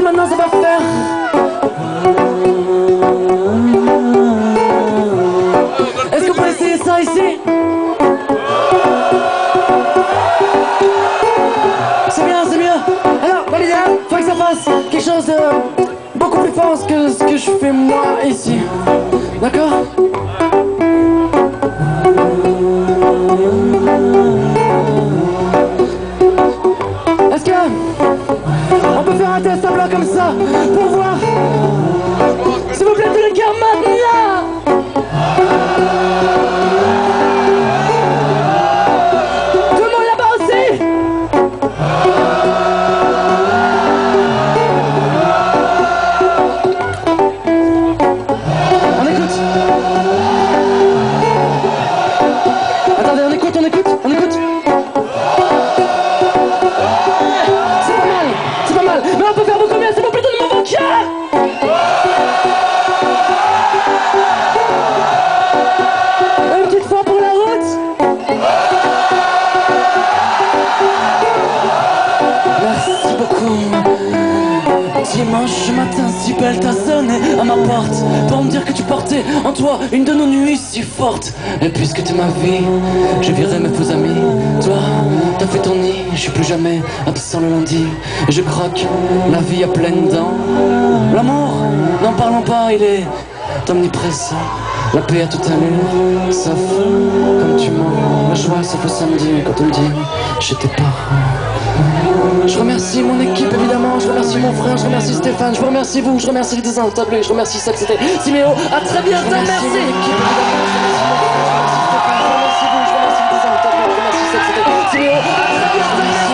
maintenant ça va faire. Est-ce qu'on peut essayer ça ici? C'est bien, c'est bien. Alors, dans l'idéal, faut que ça fasse quelque chose de beaucoup plus fort que ce que je fais moi ici. D'accord? Est-ce que on peut faire un test à blanc comme ça pour voir? S'il vous plaît, tout le cœur maintenant! Tout le monde là-bas aussi! On écoute! Attendez, on écoute! C'est pas mal! Mais on peut faire beaucoup mieux, s'il vous plaît, donnez-moi vos cœurs! Une petite fois pour la route! Merci beaucoup. Dimanche matin, si belle t'as sonné à ma porte pour me dire que tu portais en toi une de nos nuits si fortes. Et puisque t'es ma vie, je virerai mes faux amis. Toi, t'as fait ton nid, je suis plus jamais absent le lundi. Et je croque la vie à pleines dents. L'amour, n'en parlons pas, il est omniprésent. La paix à toute allure, sauf comme tu mens. La joie, sauf le samedi, quand on me dit j'étais pas. Je remercie mon équipe évidemment, je remercie mon frère, je remercie Stéphane, je vous remercie vous, je remercie les désintablés, je remercie celle c'était Siméo, à très bientôt, merci! Je remercie vous, je remercie les désintablés, je remercie celle c'était Siméo, à très bientôt, merci!